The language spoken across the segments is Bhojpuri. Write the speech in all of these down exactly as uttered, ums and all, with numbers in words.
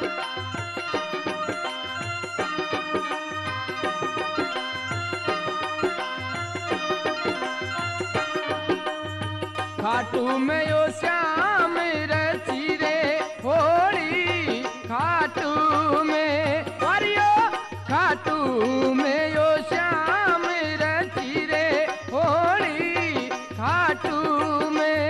खाटू में यो श्याम रची रे होली, खाटू में अरियो खाटू में यो श्याम रची रे होली, खाटू में।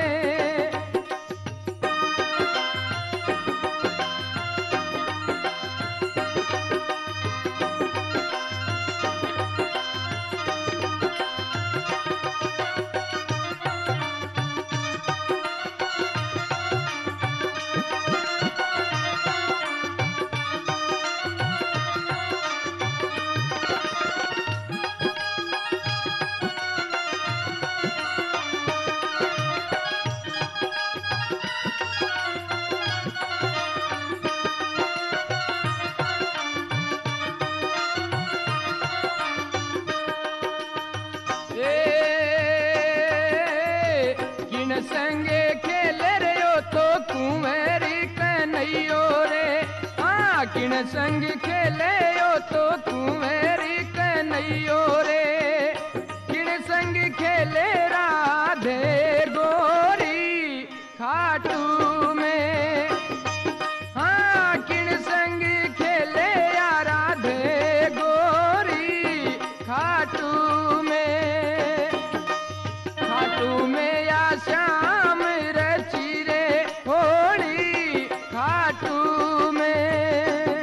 संगे खेले रे ओ तो कुंवरी कन्हैयो रे, हाँ किण संग खेले ओ तो कुंवरी कन्हैयो रे, किण संग खेले राधे गोरी खाटू में, हाँ किण संग खेले या राधे गोरी खाटू में, खाटू में या श्याम रची रे होली, खाटू में।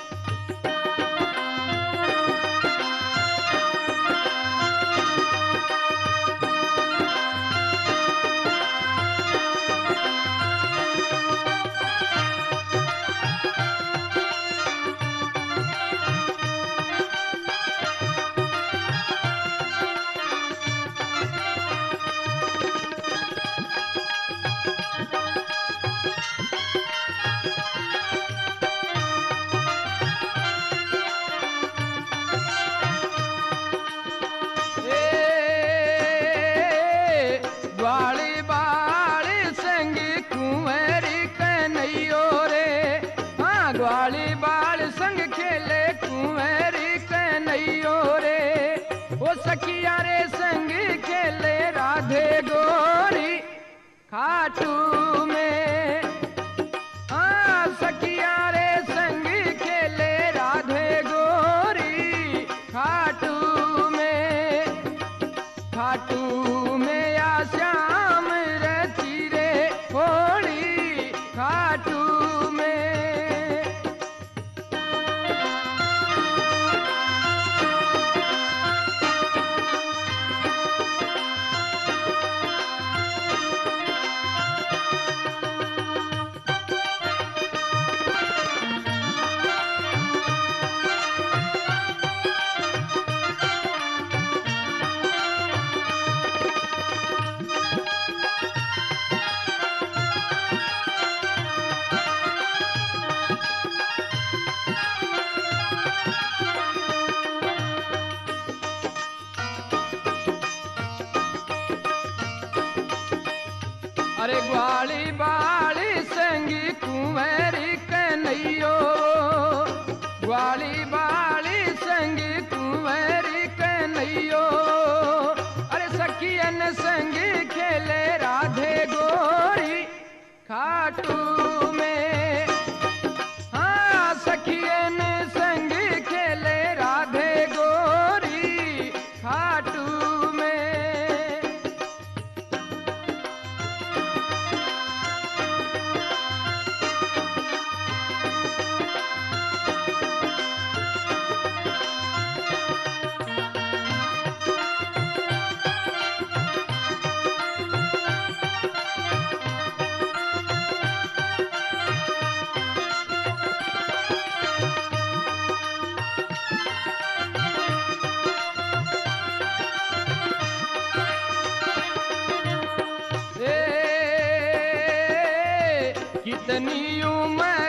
ग्वाली बाली संग कुंवरी कन्हैयो रे, हाँ ग्वाली बाल संग खेले कुंवरी कन्हैयो रे, वो सखिया रे संग खेले राधे गोरी खाटू में, हाँ सखिया रे संग खेले राधे गोरी खाटू में, खाटू में या श्याम रची रे होली, खाटू में। अरे ग्वाली बाली संगी कुंवरी कन्हैयो, ग्वाली बाली संगी कुंवरी कन्हैयो, अरे सखियन संगी खेले राधे गोरी खाटू में, हाँ सखियन संगी खेले राधे गोरी खाटू में। कितनी उम्र